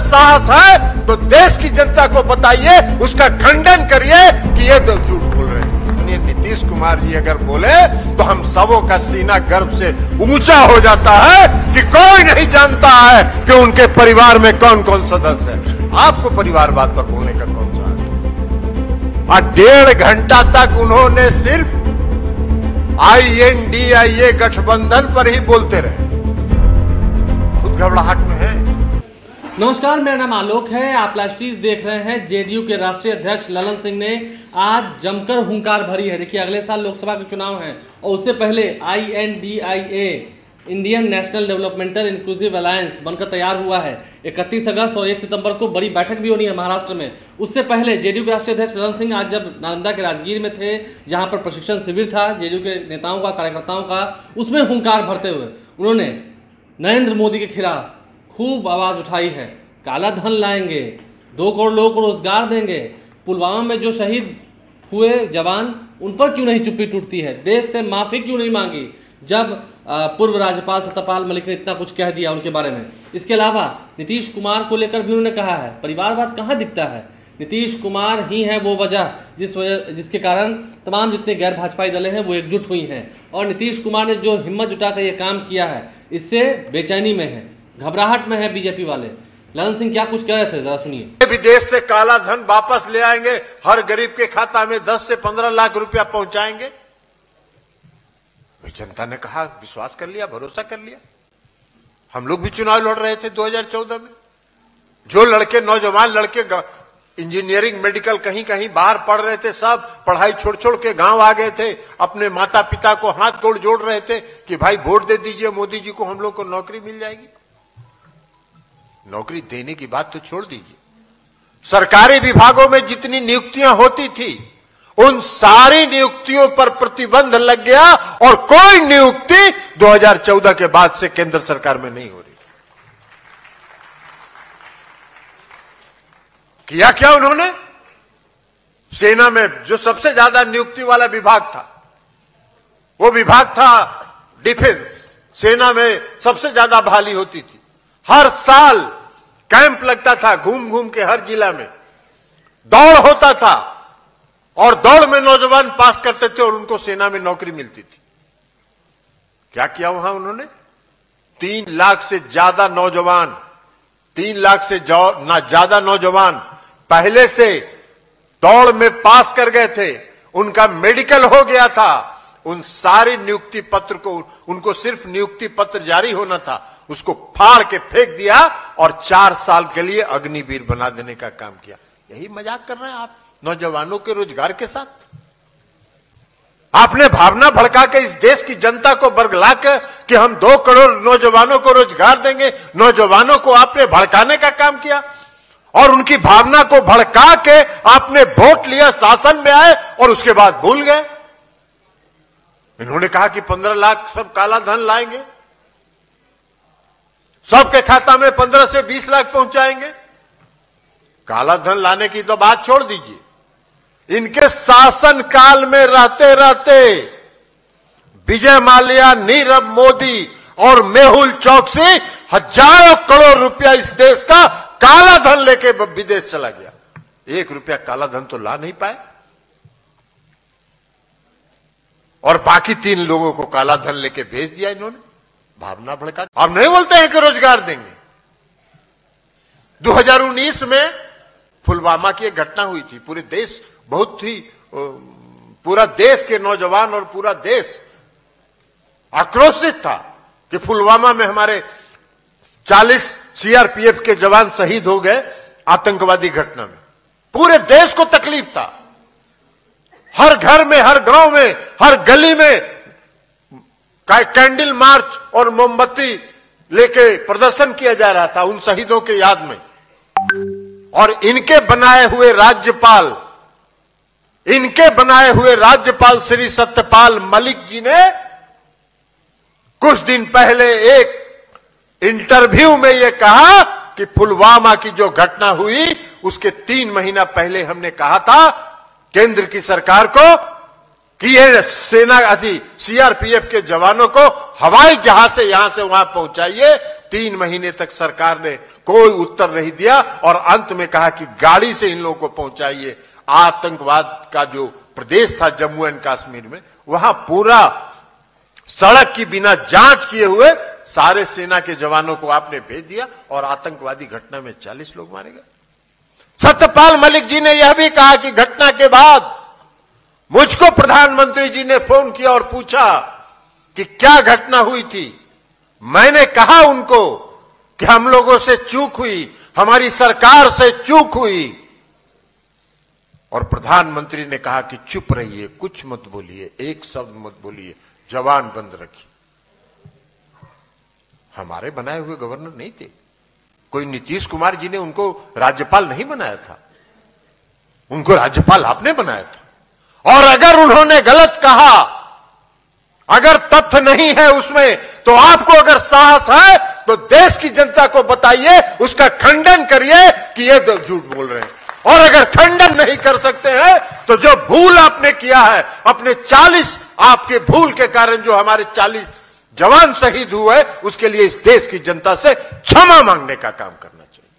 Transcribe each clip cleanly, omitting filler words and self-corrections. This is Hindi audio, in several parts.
साहस है तो देश की जनता को बताइए, उसका खंडन करिए कि ये तो झूठ बोल रहे हैं। नीतीश कुमार जी अगर बोले तो हम सबों का सीना गर्व से ऊंचा हो जाता है कि कोई नहीं जानता है कि उनके परिवार में कौन कौन सदस्य है। आपको परिवारवाद पर बोलने का कौन सा है? और 1.5 घंटा तक उन्होंने सिर्फ INDIA गठबंधन पर ही बोलते रहे, खुद घबराहट में है। नमस्कार, मेरा नाम आलोक है। आप लाइव स्ट्रीम देख रहे हैं। जेडीयू के राष्ट्रीय अध्यक्ष ललन सिंह ने आज जमकर हुंकार भरी है। देखिए, अगले साल लोकसभा के चुनाव हैं और उससे पहले INDIA Indian national developmental inclusive alliance बनकर तैयार हुआ है। 31 अगस्त और 1 सितंबर को बड़ी बैठक भी होनी है महाराष्ट्र में। उससे पहले जेडीयू के राष्ट्रीय अध्यक्ष ललन सिंह आज जब नालंदा के राजगीर में थे, जहां पर प्रशिक्षण शिविर था जेडीयू के नेताओं का, कार्यकर्ताओं का, उसमें हुंकार भरते हुए उन्होंने नरेंद्र मोदी के खिलाफ खूब आवाज़ उठाई है। काला धन लाएंगे, 2 करोड़ लोगों को रोजगार देंगे, पुलवामा में जो शहीद हुए जवान उन पर क्यों नहीं चुप्पी टूटती है, देश से माफ़ी क्यों नहीं मांगी जब पूर्व राज्यपाल सत्यपाल मलिक ने इतना कुछ कह दिया उनके बारे में। इसके अलावा नीतीश कुमार को लेकर भी उन्होंने कहा है परिवारवाद कहाँ दिखता है। नीतीश कुमार ही है वो वजह जिसके कारण तमाम जितने गैर भाजपाई दलें हैं वो एकजुट हुई हैं, और नीतीश कुमार ने जो हिम्मत जुटाकर ये काम किया है इससे बेचैनी में है, घबराहट में है बीजेपी वाले। ललन सिंह क्या कुछ कह रहे थे, जरा सुनिए। विदेश से काला धन वापस ले आएंगे, हर गरीब के खाता में 10 से 15 लाख रुपया पहुंचाएंगे। जनता ने कहा, विश्वास कर लिया, भरोसा कर लिया। हम लोग भी चुनाव लड़ रहे थे 2014 में। जो लड़के, नौजवान लड़के इंजीनियरिंग, मेडिकल कहीं कहीं बाहर पढ़ रहे थे, सब पढ़ाई छोड़ छोड़ के गांव आ गए थे, अपने माता पिता को हाथ गोड़ जोड़ रहे थे कि भाई वोट दे दीजिए मोदी जी को, हम लोग को नौकरी मिल जाएगी। नौकरी देने की बात तो छोड़ दीजिए, सरकारी विभागों में जितनी नियुक्तियां होती थी उन सारी नियुक्तियों पर प्रतिबंध लग गया और कोई नियुक्ति 2014 के बाद से केंद्र सरकार में नहीं हो रही। किया क्या उन्होंने? सेना में जो सबसे ज्यादा नियुक्ति वाला विभाग था वो विभाग था डिफेंस। सेना में सबसे ज्यादा बहाली होती थी, हर साल कैंप लगता था, घूम घूम के हर जिला में दौड़ होता था और दौड़ में नौजवान पास करते थे और उनको सेना में नौकरी मिलती थी। क्या किया वहां उन्होंने? 3 लाख से ज्यादा नौजवान, 3 लाख से ज्यादा नौजवान पहले से दौड़ में पास कर गए थे, उनका मेडिकल हो गया था। उन सारे नियुक्ति पत्र को, उनको सिर्फ नियुक्ति पत्र जारी होना था, उसको फाड़ के फेंक दिया और 4 साल के लिए अग्निवीर बना देने का काम किया। यही मजाक कर रहे हैं आप नौजवानों के रोजगार के साथ। आपने भावना भड़का के इस देश की जनता को बरगला के कि हम 2 करोड़ नौजवानों को रोजगार देंगे, नौजवानों को आपने भड़काने का काम किया और उनकी भावना को भड़का के आपने वोट लिया, शासन में आए और उसके बाद भूल गए। इन्होंने कहा कि 15 लाख सब काला धन लाएंगे, सबके खाता में 15 से 20 लाख पहुंचाएंगे। काला धन लाने की तो बात छोड़ दीजिए, इनके शासन काल में रहते रहते विजय माल्या, नीरव मोदी और मेहुल चौकसी हजारों करोड़ रुपया इस देश का काला धन लेके विदेश चला गया। 1 रुपया काला धन तो ला नहीं पाए और बाकी 3 लोगों को काला धन लेके भेज दिया इन्होंने, भावना भड़का। अब नहीं बोलते हैं कि रोजगार देंगे। 2019 में पुलवामा की एक घटना हुई थी, पूरे देश बहुत ही, पूरा देश के नौजवान और पूरा देश आक्रोशित था कि पुलवामा में हमारे 40 CRPF के जवान शहीद हो गए आतंकवादी घटना में। पूरे देश को तकलीफ था, हर घर में, हर गांव में, हर गली में कैंडल मार्च और मोमबत्ती लेके प्रदर्शन किया जा रहा था उन शहीदों के याद में। और इनके बनाए हुए राज्यपाल श्री सत्यपाल मलिक जी ने कुछ दिन पहले एक इंटरव्यू में यह कहा कि पुलवामा की जो घटना हुई उसके 3 महीना पहले हमने कहा था केंद्र की सरकार को कि ये सेना सीआरपीएफ के जवानों को हवाई जहाज से यहां से वहां पहुंचाइए। 3 महीने तक सरकार ने कोई उत्तर नहीं दिया और अंत में कहा कि गाड़ी से इन लोगों को पहुंचाइए। आतंकवाद का जो प्रदेश था जम्मू एंड कश्मीर में, वहां पूरा सड़क की बिना जांच किए हुए सारे सेना के जवानों को आपने भेज दिया और आतंकवादी घटना में 40 लोग मारे गए। सत्यपाल मलिक जी ने यह भी कहा कि घटना के बाद मुझको प्रधानमंत्री जी ने फोन किया और पूछा कि क्या घटना हुई थी। मैंने कहा उनको कि हम लोगों से चूक हुई, हमारी सरकार से चूक हुई। और प्रधानमंत्री ने कहा कि चुप रहिए, कुछ मत बोलिए, एक शब्द मत बोलिए, जबान बंद रखिए। हमारे बनाए हुए गवर्नर नहीं थे, कोई नीतीश कुमार जी ने उनको राज्यपाल नहीं बनाया था, उनको राज्यपाल आपने बनाया था। और अगर उन्होंने गलत कहा, अगर तथ्य नहीं है उसमें, तो आपको अगर साहस है तो देश की जनता को बताइए, उसका खंडन करिए कि ये झूठ बोल रहे हैं। और अगर खंडन नहीं कर सकते हैं तो जो भूल आपने किया है, अपने 40 आपके भूल के कारण जो हमारे 40 जवान शहीद हुए, उसके लिए इस देश की जनता से क्षमा मांगने का काम करना चाहिए।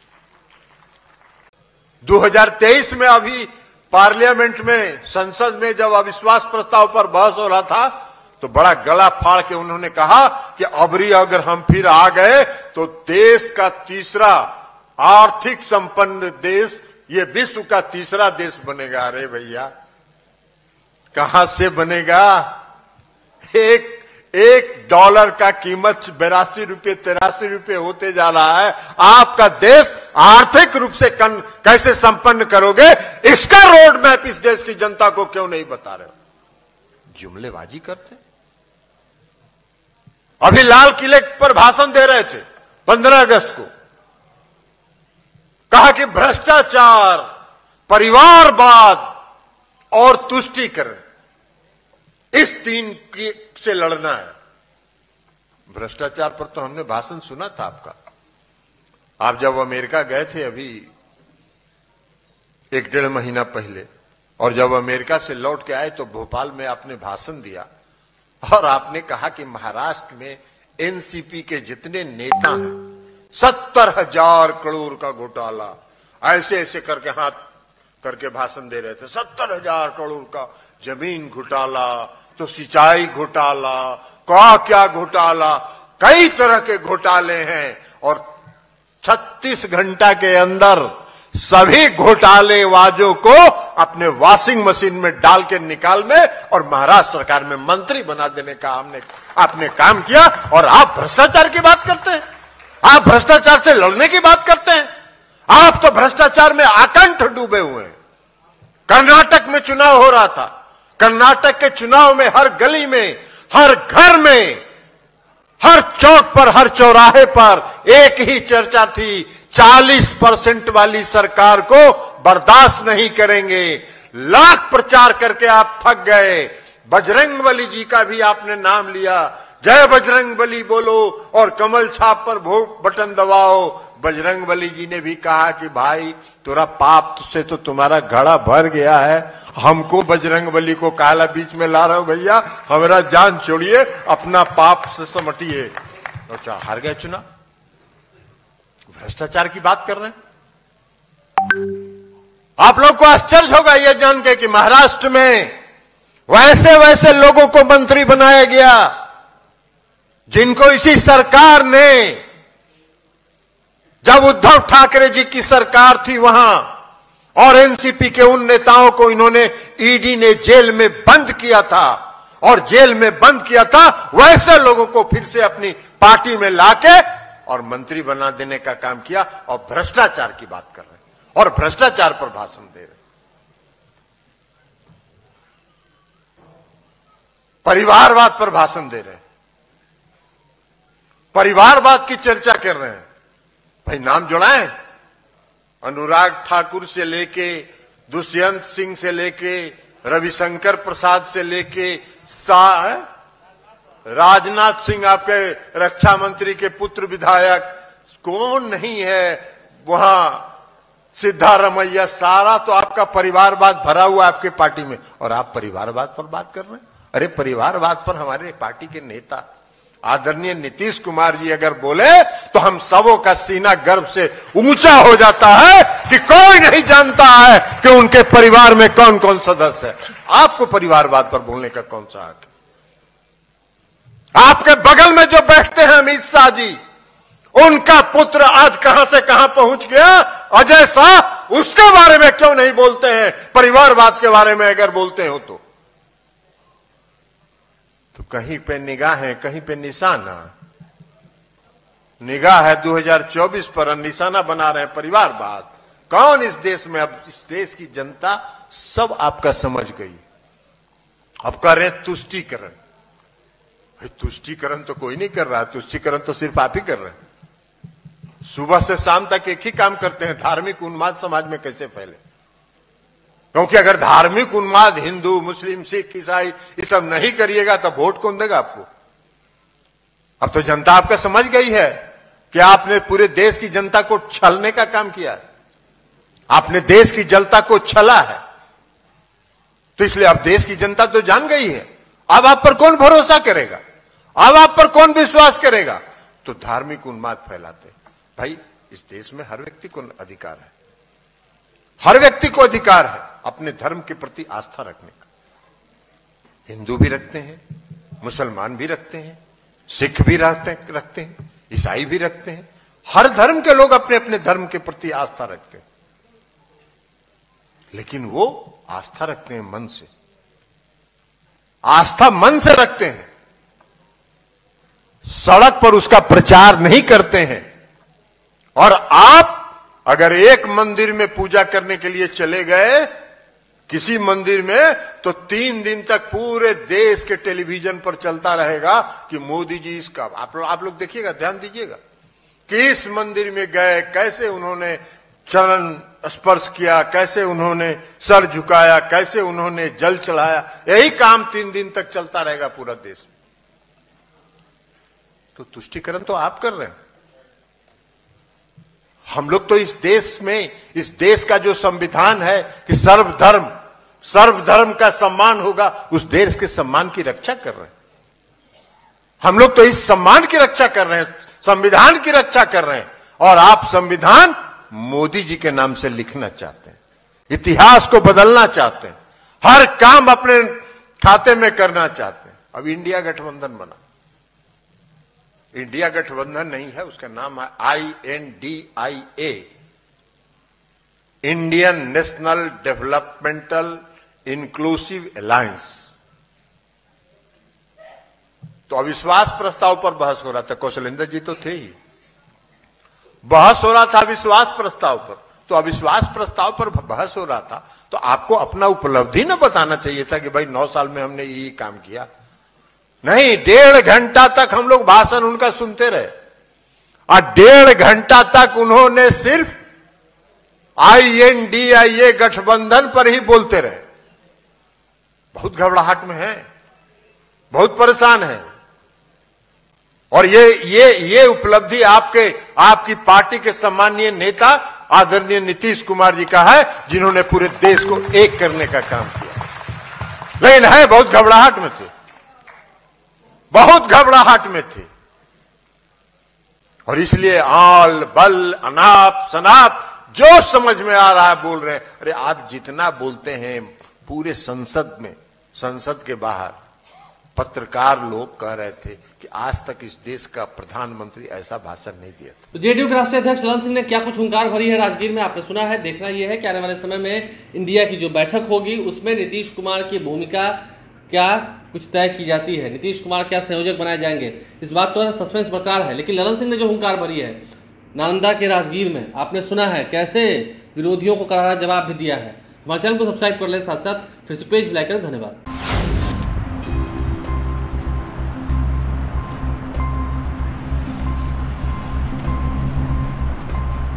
2023 में अभी पार्लियामेंट में, संसद में जब अविश्वास प्रस्ताव पर बहस हो रहा था, तो बड़ा गला फाड़ के उन्होंने कहा कि अबरी अगर हम फिर आ गए तो देश का तीसरा आर्थिक संपन्न देश, ये विश्व का तीसरा देश बनेगा। अरे भैया, कहां से बनेगा? एक डॉलर का कीमत 82 रुपये 83 रुपये होते जा रहा है। आपका देश आर्थिक रूप से कैसे संपन्न करोगे, इसका रोड मैप इस देश की जनता को क्यों नहीं बता रहे हो? जुमलेबाजी करते। अभी लाल किले पर भाषण दे रहे थे 15 अगस्त को, कहा कि भ्रष्टाचार, परिवारवाद और तुष्टीकरण, इस 3 से लड़ना है। भ्रष्टाचार पर तो हमने भाषण सुना था आपका। आप जब अमेरिका गए थे अभी 1-1.5 महीना पहले, और जब अमेरिका से लौट के आए तो भोपाल में आपने भाषण दिया और आपने कहा कि महाराष्ट्र में एनसीपी के जितने नेता हैं, 70,000 करोड़ का घोटाला, ऐसे ऐसे करके हाथ करके भाषण दे रहे थे। 70,000 करोड़ का जमीन घोटाला, तो सिंचाई घोटाला, क्या घोटाला, कई तरह के घोटाले हैं। और 36 घंटा के अंदर सभी घोटालेबाजों को अपने वॉशिंग मशीन में डाल के निकाल में और महाराष्ट्र सरकार में मंत्री बना देने का आपने काम किया। और आप भ्रष्टाचार की बात करते हैं, आप भ्रष्टाचार से लड़ने की बात करते हैं। आप तो भ्रष्टाचार में आकंठ डूबे हुए हैं। कर्नाटक में चुनाव हो रहा था, कर्नाटक के चुनाव में हर गली में, हर घर में, हर चौक पर, हर चौराहे पर एक ही चर्चा थी, 40% वाली सरकार को बर्दाश्त नहीं करेंगे। लाख प्रचार करके आप थक गए। बजरंगबली जी का भी आपने नाम लिया, जय बजरंगबली बोलो और कमल छाप पर वोट बटन दबाओ। बजरंगबली जी ने भी कहा कि भाई तेरा पाप से तो तुम्हारा घड़ा भर गया है, हमको बजरंगबली को काला बीच में ला रहे हो भैया, हमारा जान छोड़िए, अपना पाप से समटिए। अच्छा, हार गए चुनाव। भ्रष्टाचार की बात कर रहे हैं। आप लोग को आश्चर्य होगा यह जान के कि महाराष्ट्र में वैसे वैसे लोगों को मंत्री बनाया गया जिनको इसी सरकार ने, जब उद्धव ठाकरे जी की सरकार थी वहां, और एनसीपी के उन नेताओं को इन्होंने, ईडी ने जेल में बंद किया था, और जेल में बंद किया था वैसे लोगों को फिर से अपनी पार्टी में लाके और मंत्री बना देने का काम किया। और भ्रष्टाचार की बात कर रहे हैं और भ्रष्टाचार पर भाषण दे रहे हैं। परिवारवाद पर भाषण दे रहे हैं, परिवारवाद की चर्चा कर रहे हैं। भाई नाम जुड़ाएं, अनुराग ठाकुर से लेके, दुष्यंत सिंह से लेके, रविशंकर प्रसाद से लेके, राजनाथ सिंह आपके रक्षा मंत्री के पुत्र विधायक, कौन नहीं है वहां सिद्धारमैया, सारा तो आपका परिवारवाद भरा हुआ आपके पार्टी में, और आप परिवारवाद पर बात कर रहे हैं। अरे परिवारवाद पर हमारे पार्टी के नेता आदरणीय नीतीश कुमार जी अगर बोले तो हम सबों का सीना गर्व से ऊंचा हो जाता है कि कोई नहीं जानता है कि उनके परिवार में कौन कौन सदस्य है। आपको परिवारवाद पर बोलने का कौन सा हक है? आपके बगल में जो बैठते हैं अमित शाह जी, उनका पुत्र आज कहां से कहां पहुंच गया, अजय शाह, उसके बारे में क्यों नहीं बोलते हैं? परिवारवाद के बारे में अगर बोलते हो तो कहीं पे निगाह है, कहीं पे निशाना। निगाह है 2024 पर और निशाना बना रहे हैं परिवारवाद। कौन इस देश में, अब इस देश की जनता सब आपका समझ गई। अब कर रहे हैं तुष्टीकरण। तुष्टीकरण तो कोई नहीं कर रहा, तुष्टीकरण तो सिर्फ आप ही कर रहे हैं। सुबह से शाम तक एक ही काम करते हैं, धार्मिक उन्माद समाज में कैसे फैले। क्योंकि अगर धार्मिक उन्माद हिंदू, मुस्लिम, सिख, ईसाई ये सब नहीं करिएगा तो वोट कौन देगा आपको? अब तो जनता आपका समझ गई है कि आपने पूरे देश की जनता को छलने का काम किया है। आपने देश की जनता को छला है, तो इसलिए अब देश की जनता तो जान गई है। अब आप पर कौन भरोसा करेगा? अब आप पर कौन विश्वास करेगा? तो धार्मिक उन्माद फैलाते। भाई इस देश में हर व्यक्ति को अधिकार है, हर व्यक्ति को अधिकार है अपने धर्म के प्रति आस्था रखने का। हिंदू भी रखते हैं, मुसलमान भी रखते हैं, सिख भी रखते हैं, ईसाई भी रखते हैं। हर धर्म के लोग अपने अपने धर्म के प्रति आस्था रखते हैं, लेकिन वो आस्था रखते हैं मन से। आस्था मन से रखते हैं, सड़क पर उसका प्रचार नहीं करते हैं। और आप अगर एक मंदिर में पूजा करने के लिए चले गए किसी मंदिर में, तो 3 दिन तक पूरे देश के टेलीविजन पर चलता रहेगा कि मोदी जी इसका। आप लोग देखिएगा, ध्यान दीजिएगा कि इस मंदिर में गए, कैसे उन्होंने चरण स्पर्श किया, कैसे उन्होंने सर झुकाया, कैसे उन्होंने जल चढ़ाया। यही काम 3 दिन तक चलता रहेगा पूरा देश। तो तुष्टीकरण तो आप कर रहे हैं। हम लोग तो इस देश में, इस देश का जो संविधान है कि सर्वधर्म का सम्मान होगा, उस देश के सम्मान की रक्षा कर रहे हैं। हम लोग तो इस सम्मान की रक्षा कर रहे हैं, संविधान की रक्षा कर रहे हैं। और आप संविधान मोदी जी के नाम से लिखना चाहते हैं, इतिहास को बदलना चाहते हैं, हर काम अपने खाते में करना चाहते हैं। अब इंडिया गठबंधन बना। इंडिया गठबंधन नहीं है, उसका नाम है INDIA, Indian national developmental inclusive alliance. तो अविश्वास प्रस्ताव पर बहस हो रहा था, कौशलेंद्र जी तो थे ही। बहस हो रहा था अविश्वास प्रस्ताव पर, तो अविश्वास प्रस्ताव पर बहस हो रहा था, तो आपको अपना उपलब्धि न बताना चाहिए था कि भाई 9 साल में हमने ये काम किया। नहीं, 1.5 घंटा तक हम लोग भाषण उनका सुनते रहे, और 1.5 घंटा तक उन्होंने सिर्फ INDIA गठबंधन पर ही बोलते रहे। बहुत घबराहट में है, बहुत परेशान है। और ये उपलब्धि आपकी पार्टी के सम्मानीय नेता आदरणीय नीतीश कुमार जी का है, जिन्होंने पूरे देश को एक करने का काम किया। लेकिन है, बहुत घबराहट में थे, बहुत घबराहट में थे। और इसलिए आल बल अनाप शनाप जो समझ में आ रहा है बोल रहे हैं। अरे आप जितना बोलते हैं, पूरे संसद में, संसद के बाहर पत्रकार लोग कह रहे थे कि आज तक इस देश का प्रधानमंत्री ऐसा भाषण नहीं दिया था। तो जेडीयू के राष्ट्रीय अध्यक्ष ललन सिंह ने क्या कुछ हुंकार भरी है राजगीर में, आपने सुना है। देखना यह है कि आने वाले समय में इंडिया की जो बैठक होगी उसमें नीतीश कुमार की भूमिका क्या कुछ तय की जाती है, नीतीश कुमार क्या संयोजक बनाए जाएंगे, इस बात पर सस्पेंस बरकरार है। लेकिन ललन सिंह ने जो हुंकार भरी है नालंदा के राजगीर में, आपने सुना है कैसे विरोधियों को करारा जवाब भी दिया है। हमारे चैनल को सब्सक्राइब कर लें, साथ साथ फेसबुक पेज लाइक करें। धन्यवाद।